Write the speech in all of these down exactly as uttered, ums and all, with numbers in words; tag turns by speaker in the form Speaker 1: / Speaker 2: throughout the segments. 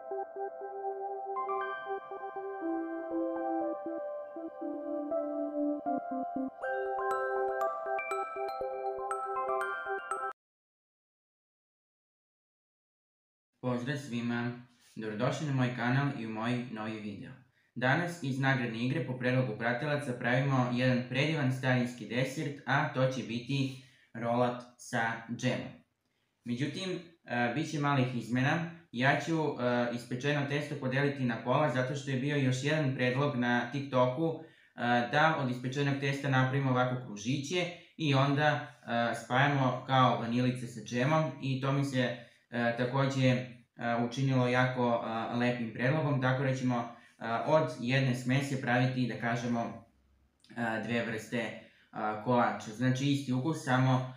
Speaker 1: Pozdrav svima, dobrodošli na moj kanal i u moj novi video. Danas iz nagradne igre po predlogu pratilaca pravimo jedan predivan starinski desert, a to će biti rolat sa džemom. Međutim, bit će malih izmena. Ja ću ispečeno testo podeliti na pola zato što je bio još jedan predlog na TikToku da od ispečenog testa napravimo ovako kružiće i onda spajamo kao vanilice sa džemom i to mi se takođe učinilo jako lepim predlogom, tako da ćemo od jedne smese praviti, da kažemo, dve vrste kolača. Znači isti ukus, samo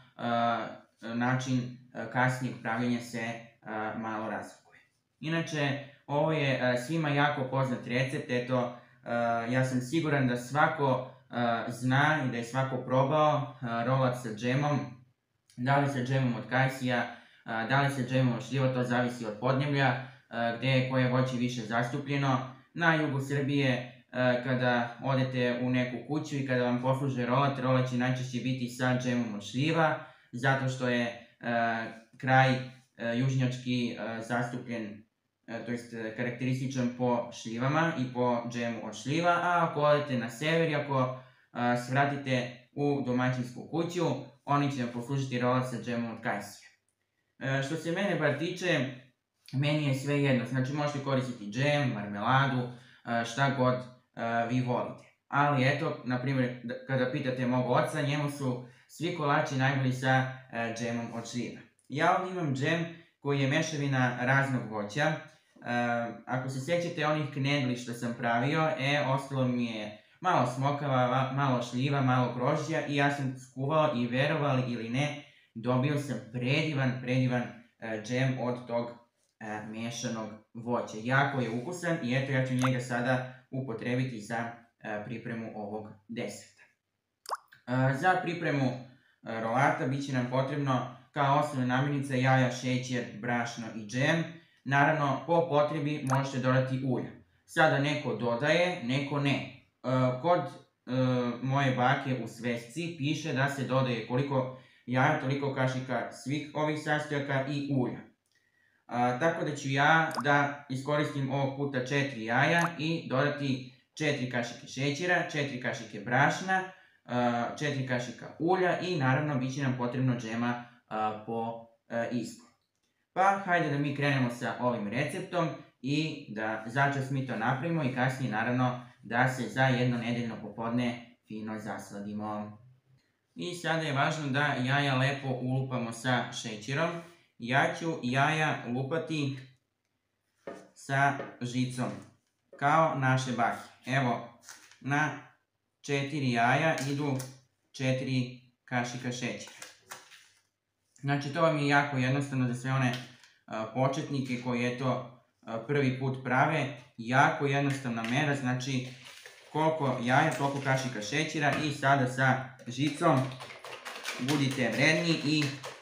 Speaker 1: način kasnijeg pravljenja se malo razlikuje. Inače, ovo je svima jako poznat recept, eto, ja sam siguran da svako zna i da je svako probao rolat sa džemom, da li sa džemom od kajsija, da li sa džemom od šljiva, to zavisi od podneblja, gde je koje voće više zastupljeno. Na jugu Srbije, kada odete u neku kuću i kada vam posluže rolat, rolat će najčešće biti sa džemom od šljiva, zato što je kraj južnjački zastupljen, to jest karakterističan po šljivama i po džemu od šljiva, a ako odete na sever i ako svratite u domaćinsku kuću, oni će vam poslužiti rolat sa džemom od kajsija. Što se mene bar tiče, meni je sve jedno, znači možete koristiti džem, marmeladu, šta god vi volite. Ali eto, na primjer, kada pitate mog oca, njemu su svi kolači najbolji sa džemom od šljiva. Ja ovdje imam džem koji je mešavina raznog voća. Ako se sjećate onih knedli što sam pravio, e, ostalo mi je malo smokava, malo šljiva, malo grožđa i ja sam skuvao i verovali ili ne, dobio sam predivan, predivan džem od tog mešanog voća. Jako je ukusan i eto ja ću njega sada upotrebiti za pripremu ovog deserta. Za pripremu rolata bit će nam potrebno kao osnovna namirnica jaja, šećer, brašno i džem. Naravno, po potrebi možete dodati ulja. Sada neko dodaje, neko ne. Kod moje bake u svesci piše da se dodaje koliko jaja, toliko kašika svih ovih sastojaka i ulja. Tako da ću ja da iskoristim ovog puta četiri jaja i dodati četiri kašike šećera, četiri kašike brašna, četiri kašika ulja i naravno bit će nam potrebno džema po izboru. Pa hajde da mi krenemo sa ovim receptom i da začas mi to napravimo i kasnije naravno da se za jedno nedeljno popodne fino zasladimo. I sada je važno da jaja lepo ulupamo sa šećerom. Ja ću jaja lupati sa žicom, kao naše bake. Evo, na četiri jaja idu četiri kašika šećera. Znači, to vam je jako jednostavno za sve one početnike koji eto prvi put prave. Jako jednostavna mera, znači koliko jaja, toliko kašika šećera i sada sa žicom budite vredni i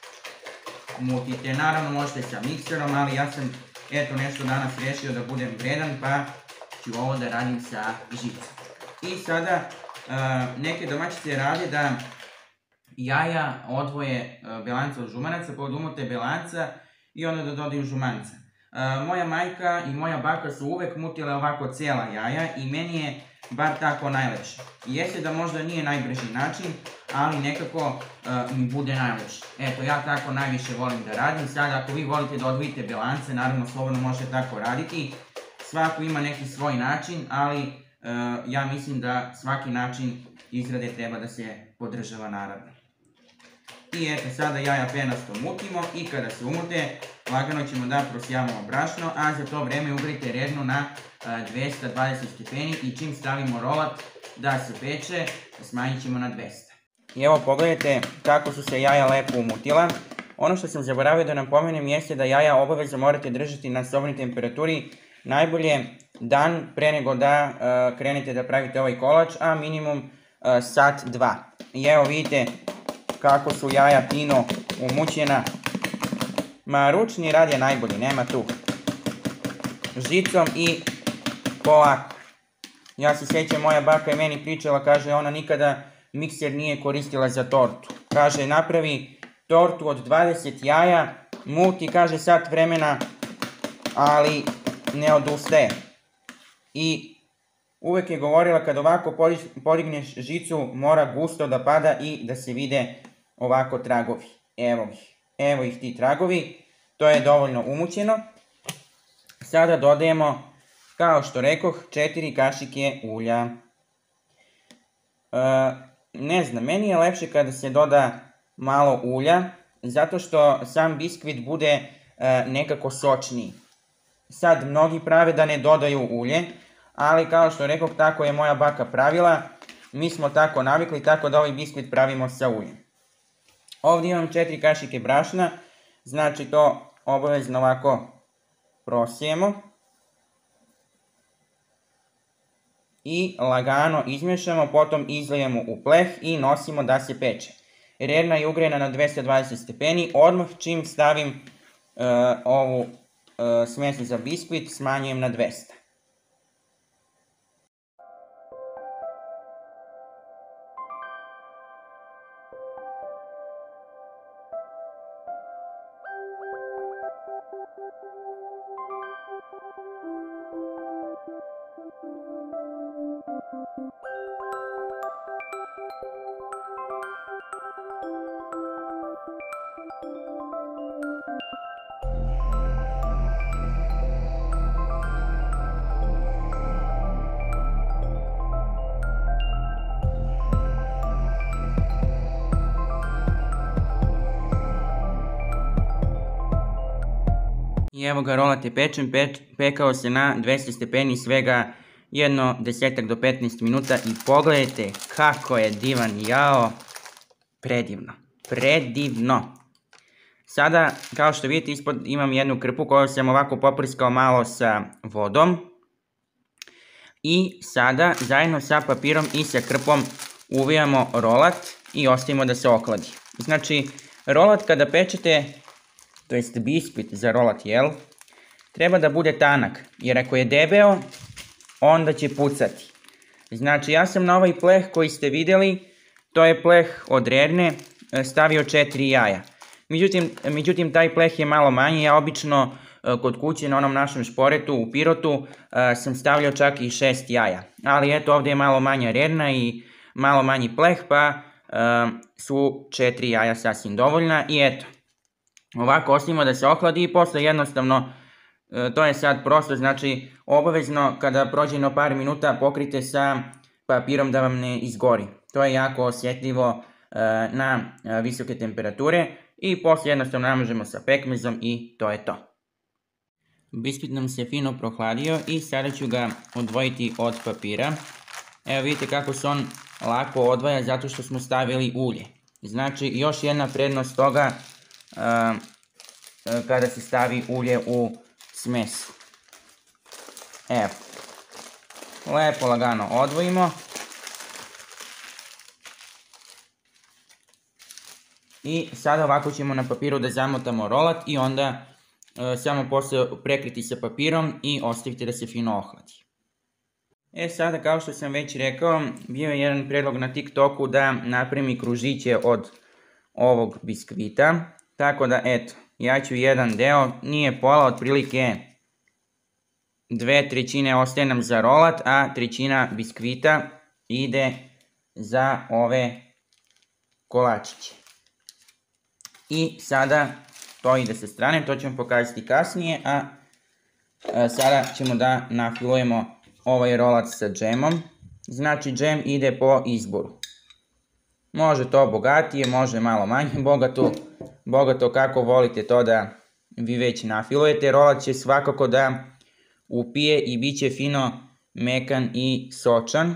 Speaker 1: mutite. Naravno možete sa mikserom, ali ja sam eto nešto danas rešio da budem vredan, pa ću ovo da radim sa žicom. I sada neke domaćice rade da jaja odvoje belanca od žumanaca, pa odumute belanca i onda da dodaju žumanca. Moja majka i moja baka su uvek mutile ovako cijela jaja i meni je bar tako najlepše. Jeste da možda nije najbrži način, ali nekako mi bude najlepše. Eto, ja tako najviše volim da radim. Sada, ako vi volite da odvojite belance, naravno slobodno možete tako raditi. Svako ima neki svoj način, ali ja mislim da svaki način izrade treba da se podržava naravno. I eto, sada jaja penasto mutimo i kada se umute, lagano ćemo da prosijavamo brašno, a za to vreme ugrite rednu na dvesta dvadeset stepeni i čim stavimo rolat da se peče, smanjit ćemo na dvesta. I evo pogledajte kako su se jaja lepo umutila. Ono što sam zaboravio da napomenem jeste da jaja obavezno morate držati na sobnoj temperaturi najbolje dan pre nego da krenete da pravite ovaj kolač, a minimum sat dva. I evo vidite kako su jaja fino umućena. Ma ručni rad je najbolji, nema tu. žicom i polako. Ja se sjećam, moja baka je meni pričala, kaže, ona nikada mikser nije koristila za tortu. Kaže, napravi tortu od dvadeset jaja, muti, kaže, sat vremena, ali ne odustaje. I uvek je govorila, kad ovako podigneš žicu, mora gusto da pada i da se vide ovako tragovi. Evo ih, evo ih ti tragovi, to je dovoljno umućeno. Sada dodajemo, kao što rekoh, četiri kašike ulja. E, ne znam, meni je lepše kada se doda malo ulja, zato što sam biskvit bude e, nekako sočniji. Sad, mnogi prave da ne dodaju ulje, ali kao što rekoh, tako je moja baka pravila. Mi smo tako navikli, tako da ovaj biskvit pravimo sa uljem. Ovdje imam četiri kašike brašna, znači to obavezno ovako prosijemo. I lagano izmješamo, potom izlijemo u pleh i nosimo da se peče. Rerna je ugrejena na dvesta dvadeset stepeni, odmah čim stavim uh, ovu uh, smjes za biskvit, smanjujem na dvesta. I evo ga, rolat je pečen, Peč, pekao se na dvesta stepeni svega jedno desetak do petnaest minuta i pogledajte kako je divan, jao, predivno, predivno. Sada, kao što vidite, ispod imam jednu krpu koju sam ovako poprskao malo sa vodom. I sada, zajedno sa papirom i sa krpom, uvijamo rolat i ostavimo da se ohladi. Znači, rolat kada pečete, to jest biskvit za rolat, jel, treba da bude tanak, jer ako je debeo, onda će pucati. Znači, ja sam na ovaj pleh koji ste vidjeli, to je pleh od Rerne, stavio četiri jaja. Međutim, međutim, taj pleh je malo manji, ja obično kod kuće na onom našem šporetu u Pirotu sam stavljao čak i šest jaja. Ali eto, ovdje je malo manja Rerna i malo manji pleh, pa su četiri jaja sasvim dovoljna i eto. Ovako ostavimo da se ohladi i posle jednostavno, to je sad prosto, znači obavezno kada prođe no par minuta pokrite sa papirom da vam ne izgori. To je jako osjetljivo na visoke temperature i posle jednostavno namažemo sa pekmezom i to je to. Biskvit nam se fino prohladio i sada ću ga odvojiti od papira. Evo vidite kako se on lako odvaja zato što smo stavili ulje. Znači još jedna prednost toga Uh, kada se stavi ulje u smes. Evo, lepo lagano odvojimo i sada ovako ćemo na papiru da zamotamo rolat i onda uh, samo posle prekriti sa papirom i ostavite da se fino ohladi. E sada, kao što sam već rekao, bio je jedan predlog na TikToku da napravim kružiće od ovog biskvita. Tako da, eto, ja ću jedan deo, nije pola, otprilike dve trećine ostaje nam za rolat, a trećina biskvita ide za ove kolačiće. I sada to ide sa strane, to ćemo pokazati kasnije, a, a sada ćemo da nafilujemo ovaj rolat sa džemom. Znači, džem ide po izboru. Može to bogatije, može malo manje bogato. Bogato kako volite to da vi već nafilujete. Rolat će svakako da upije i bit će fino mekan i sočan.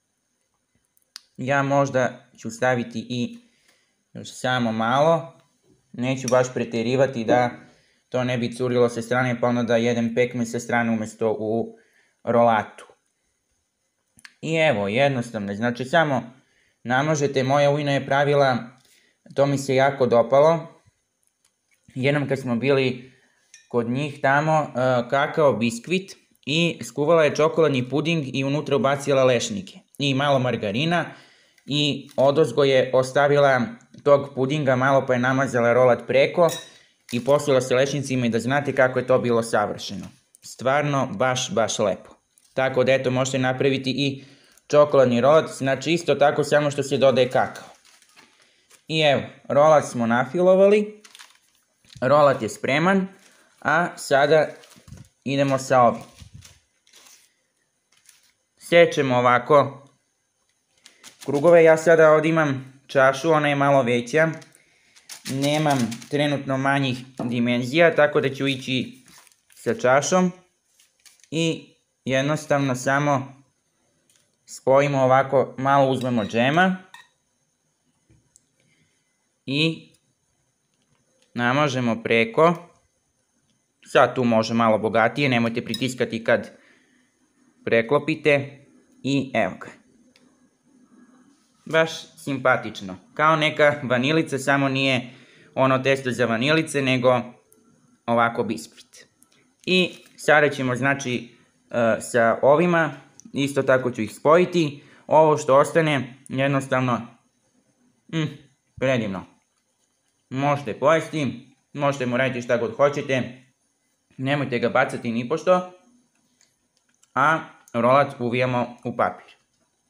Speaker 1: Ja možda ću staviti i još samo malo. Neću baš preterivati da to ne bi curilo sa strane, pa onda da jedem pekmez sa strane umjesto u rolatu. I evo, jednostavno, znači samo namažete, moja ujna je pravila, to mi se jako dopalo. Jednom kad smo bili kod njih tamo uh, kakao biskvit i skuvala je čokoladni puding i unutra ubacila lešnike i malo margarina i odozgo je ostavila tog pudinga, malo pa je namazala rolat preko i poslala se lešnicima i da znate kako je to bilo savršeno. Stvarno baš, baš lepo. Tako da eto možete napraviti i čokoladni rolat, znači isto tako samo što se dodaje kakao. I evo, rolat smo nafilovali, rolat je spreman, a sada idemo sa ovim. Sečemo ovako krugove, ja sada ovdje imam čašu, ona je malo veća, nemam trenutno manjih dimenzija, tako da ću ići sa čašom i jednostavno samo spojimo ovako, malo uzmemo džema i namažemo preko. Sad tu može malo bogatije, nemojte pritiskati kad preklopite i evo ga. Baš simpatično, kao neka vanilica, samo nije ono testo za vanilice, nego ovako biskvit. I sada ćemo znači sa ovima, isto tako ću ih spojiti, ovo što ostane jednostavno mm, predivno. Možete pojesti, možete mu raditi šta god hoćete, nemojte ga bacati nipošto, a rolat uvijamo u papir.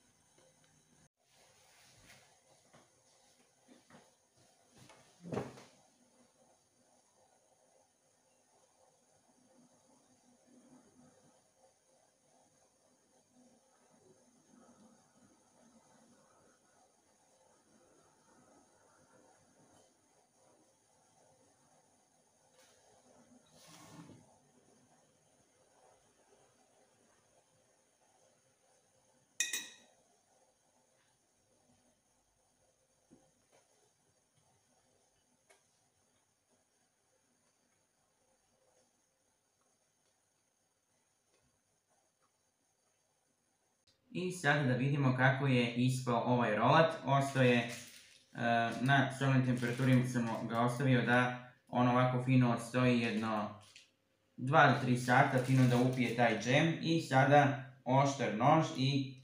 Speaker 1: I sada da vidimo kako je ispao ovaj rolat. Ostao je na sobnoj temperaturi, sam ga ostavio da on ovako fino odstoji jedno dva do tri sata, fino da upije taj džem. I sada oštar nož i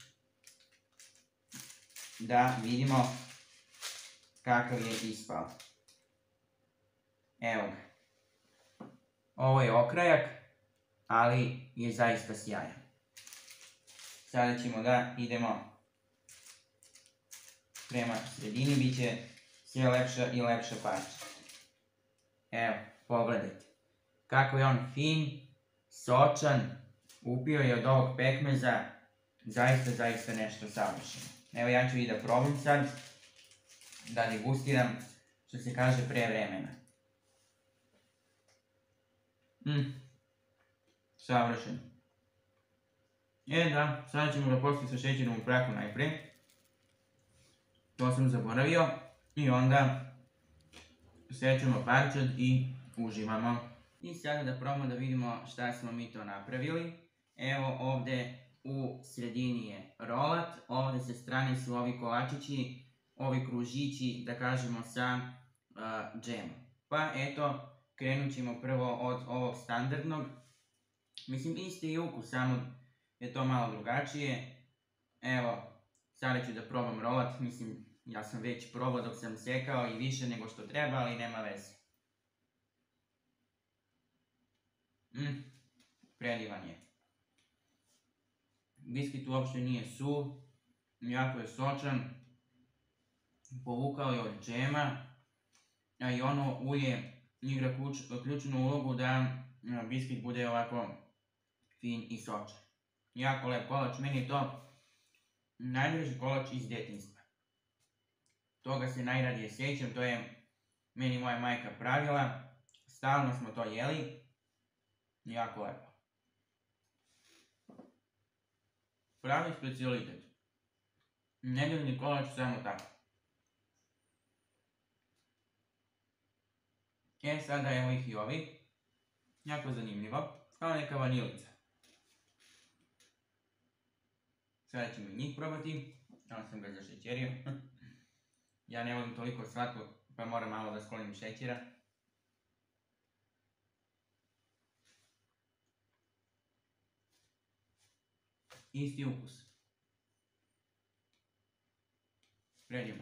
Speaker 1: da vidimo kakav je ispao. Evo ga. Ovo je okrajak, ali je zaista sjajan. Sada ćemo da idemo prema sredini, bit će sve lepša i lepša parča. Evo, pogledajte. Kako je on fin, sočan, upio je od ovog pekmeza, zaista, zaista nešto savršeno. Evo ja ću i da probam sad, da degustiram, što se kaže pre vremena. Mmm, savršeno. E da, sada ćemo ga postiti sa šećerom u prahu najprije. To sam zaboravio. I onda sečemo parčad i uživamo. I sada da probamo da vidimo šta smo mi to napravili. Evo ovde u sredini je rolat, ovde sa strane su ovi kolačići, ovi kružići, da kažemo, sa uh, džemom. Pa eto, krenut ćemo prvo od ovog standardnog. Mislim, isti je ukus, samo je to malo drugačije. Evo, sada ću da probam rolat, mislim, ja sam već probao dok sam sekao i više nego što treba, ali nema veze. Mmm, predivan je. Biskvit uopšte nije suv, jako je sočan, povukao je od džema, a i ono ulje igra ključ, ključnu ulogu da biskvit bude ovako fin i sočan. Jako lep kolač, meni je to najdraži kolač iz djetinjstva. Toga se najradije sjećam, to je meni moja majka pravila, stalno smo to jeli, jako lepo. Pravi specijalitet. Nedeljni kolač samo tako. E sada evo ih i ovi, jako zanimljivo, kao neka vanilica. Sada ćemo i njih probati, samo sam ga zašećerio. Ja ne volim toliko slatko, pa moram malo da sklonim šećera. isti ukus. Predivno.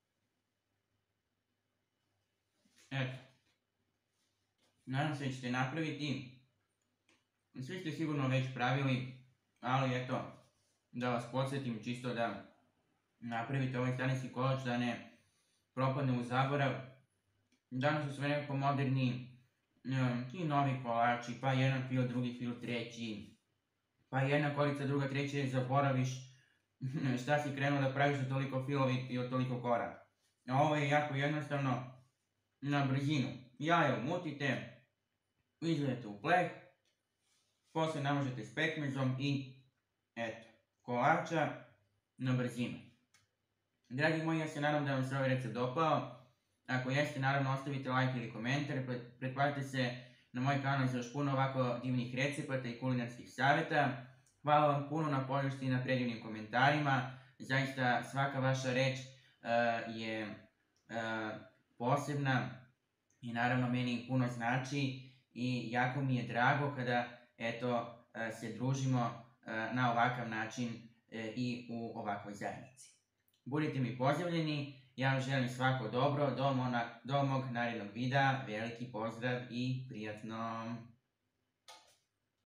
Speaker 1: Eto. Nadam se da ćete napraviti. Svi ste sigurno već pravili, ali eto, da vas podsjetim čisto da napravite ovaj starinski kolač, da ne propadne u zaborav. Danas su sve nekako moderni i novi kolači, pa jedan fil, drugi fil, treći, pa jedna korica, druga, treća, zaboraviš šta si krenuo da praviš od toliko filovi i od toliko kora. Ovo je jako jednostavno, na brzinu. Jaje umutite, izlijete u pleh, posle namažete s pekmezom i eto, kolača na brzinu. Dragi moji, ja se nadam da vam se ovaj recept dopao. Ako jeste, naravno ostavite like ili komentar, pretplatite se na moj kanal za još puno ovako divnih recepata i kulinarskih savjeta. Hvala vam puno na podršci i na predivnim komentarima. Zaista svaka vaša reč uh, je uh, posebna i naravno meni puno znači i jako mi je drago kada eto, uh, se družimo uh, na ovakav način uh, i u ovakvoj zajednici. Budite mi pozdravljeni, ja vam želim svako dobro, do, mona, do mog narednog videa, veliki pozdrav i prijatno!